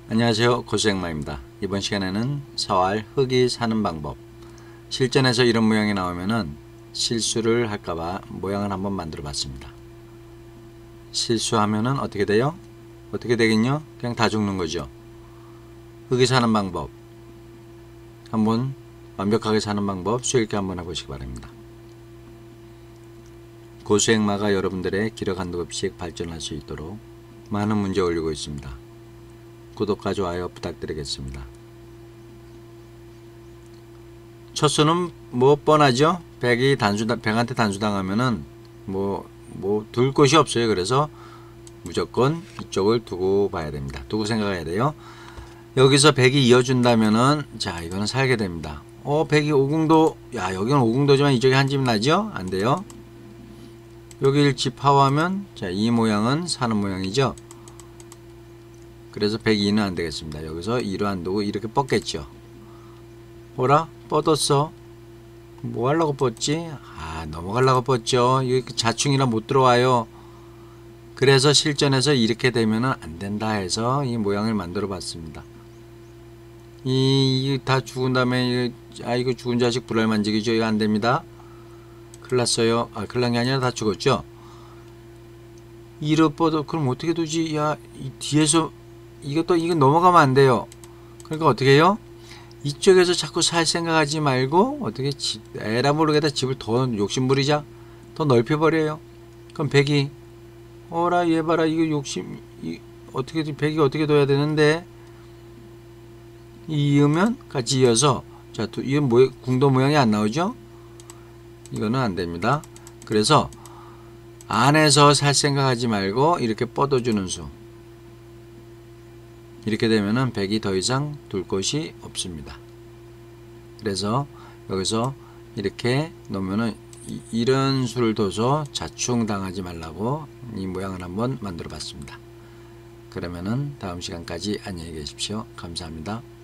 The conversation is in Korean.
안녕하세요. 고수행마입니다. 이번 시간에는 사활 흙이 사는 방법, 실전에서 이런 모양이 나오면은 실수를 할까봐 모양을 한번 만들어 봤습니다. 실수하면은 어떻게 돼요? 어떻게 되긴요? 그냥 다 죽는 거죠. 흙이 사는 방법, 한번 완벽하게 사는 방법 수익 있게 한번 해보시기 바랍니다. 고수행마가 여러분들의 기력 한도 없이 발전할 수 있도록 많은 문제 올리고 있습니다. 구독과 좋아요 부탁드리겠습니다. 첫 수는 뭐 뻔하죠? 백한테 단수당하면은 둘 곳이 없어요. 그래서 무조건 이쪽을 두고 봐야 됩니다. 두고 생각해야 돼요. 여기서 백이 이어준다면은 자, 이거는 살게 됩니다. 백이 오궁도, 야, 여기는 오궁도지만 이쪽에 한 집 나죠? 안 돼요. 여기 일지 파워하면 자, 이 모양은 사는 모양이죠. 그래서 102는 안 되겠습니다. 여기서 2로 안 두고 이렇게 뻗겠죠. 뭐라? 뻗었어. 뭐 하려고 뻗지? 넘어가려고 뻗죠. 이거 자충이라 못 들어와요. 그래서 실전에서 이렇게 되면은 안 된다 해서 이 모양을 만들어 봤습니다. 이게 다 죽은 다음에, 이거 죽은 자식 불알 만지기죠. 이거 안 됩니다. 큰일 났어요. 큰일 난 게 아니라 다 죽었죠. 2로 뻗어. 그럼 어떻게 두지? 야, 이 뒤에서 이거 넘어가면 안 돼요. 그러니까 어떻게 해요? 이쪽에서 자꾸 살 생각하지 말고 어떻게 에라 모르겠다 집을 더 욕심부리자. 더 넓혀버려요. 그럼 백이 어라 얘 봐라 이거 욕심 어떻게 백이 어떻게 둬야 되는데 이으면 같이 이어서 자 이건 궁도 모양이 안 나오죠? 이거는 안 됩니다. 그래서 안에서 살 생각하지 말고 이렇게 뻗어주는 수. 이렇게 되면은 백이 더 이상 둘 곳이 없습니다. 그래서 여기서 이렇게 놓으면은 이런 수를 둬서 자충 당하지 말라고 이 모양을 한번 만들어 봤습니다. 그러면은 다음 시간까지 안녕히 계십시오. 감사합니다.